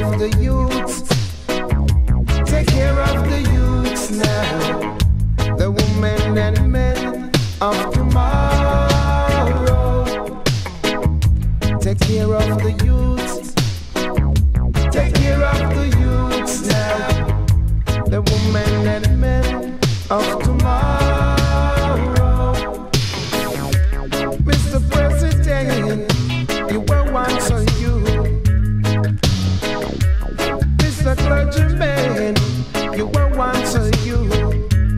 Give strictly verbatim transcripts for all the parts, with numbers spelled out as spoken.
of the youths. Take care of the youths now. The women and men of tomorrow. Take care of the youths. Take care of the youths now. The women and men of tomorrow. Mister President, you were once a youth. Mister Clergyman, you were once a youth.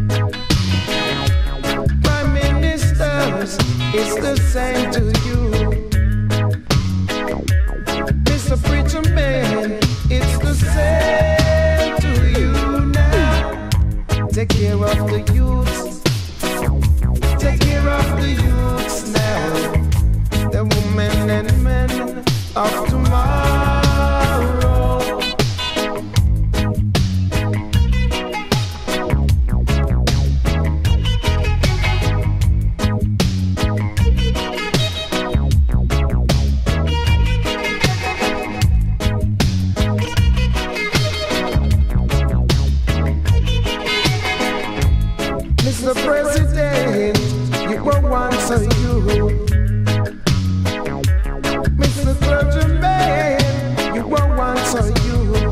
Prime Ministers, it's the same to you. Mister Preacher Man, it's the same to you now. Take care of the youths. Take care of the youths now. The women and men of tomorrow. Mister President, you were once a youth. Mister Clergyman, you were once a youth.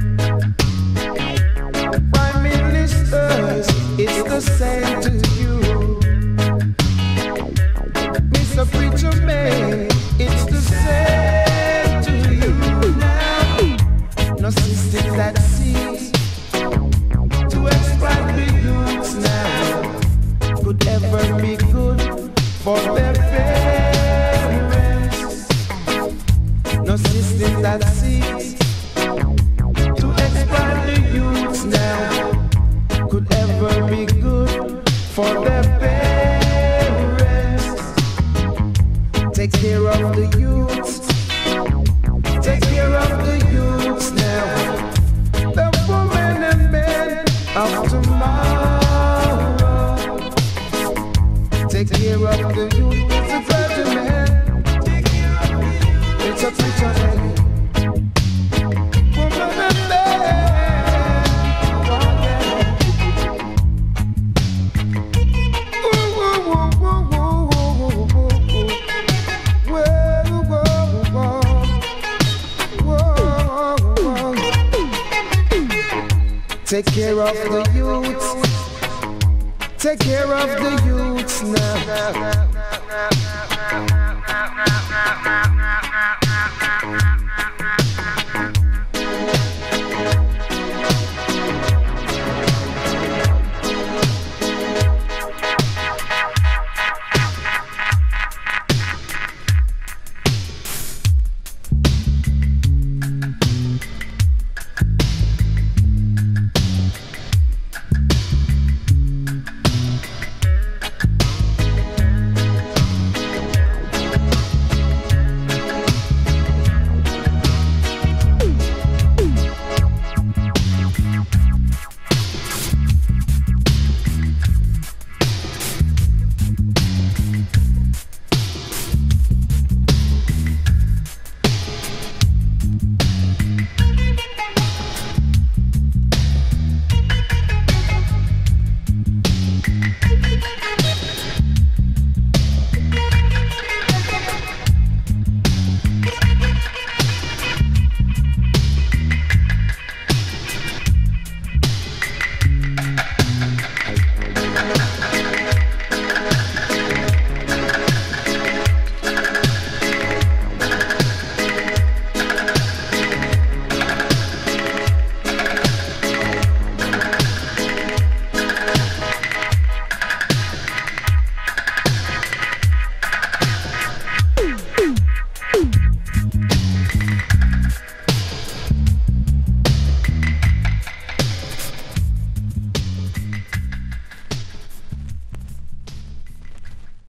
Prime Ministers, it's the same to you. Mister Preacher Man, it's the same to you now. No system that sees to exploit the youths now could ever be good for their parents. No system that seeks to exploit the youths now could ever be good for their parents. Take care of the youths. Take care of the youths now. The women and men of tomorrow. Take care of the youth. It's a clergyman. It's a preacher man. Woman and man. Oh, yeah. Ooh, ooh, ooh, ooh, ooh, ooh, ooh, ooh. Whoa, whoa, whoa. Whoa, whoa. Take care of the youths. Take care of the youths now.